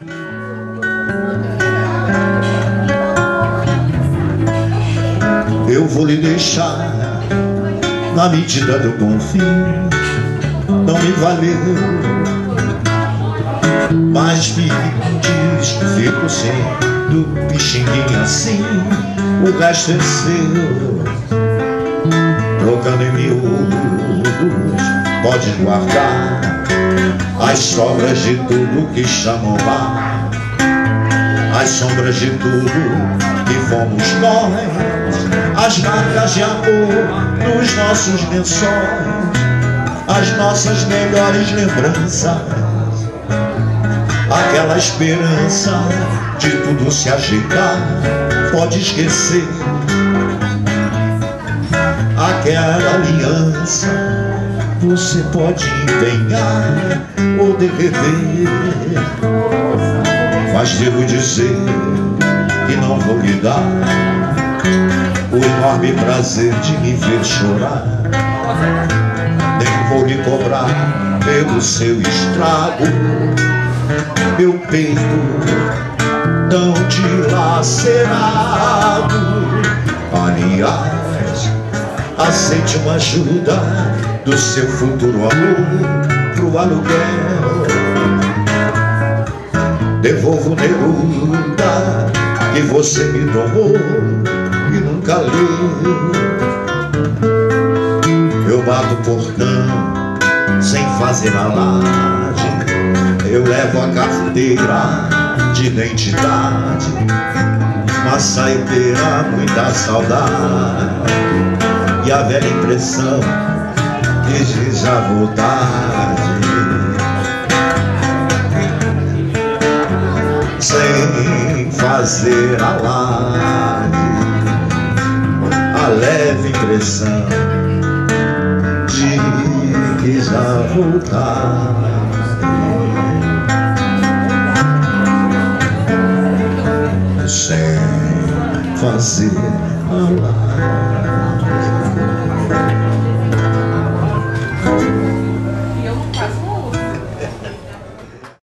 Eu vou lhe deixar na medida do confio. Não me valeu, mas fico sendo pixinguinha assim. O resto é seu, trocando em miúdos. Pode guardar as sobras de tudo que chamam lá, as sombras de tudo que fomos nós, as marcas de amor nos nossos lençóis, as nossas melhores lembranças, aquela esperança de tudo se ajeitar. Pode esquecer aquela aliança, você pode empenhar ou derreter, mas devo dizer que não vou lhe dar o enorme prazer de me ver chorar, nem vou lhe cobrar pelo seu estrago. Meu peito tão dilacerado, aliás, aceite uma ajuda do seu futuro amor pro aluguel. Devolvo Neruda que você me tomou e nunca leu. Eu bato o portão sem fazer alarde, eu levo a carteira de identidade, mas saideira, muita saudade e a velha impressão que diz a vontade. Sem fazer alarde, a leve impressão de que já voltar. Sem fazer alarde.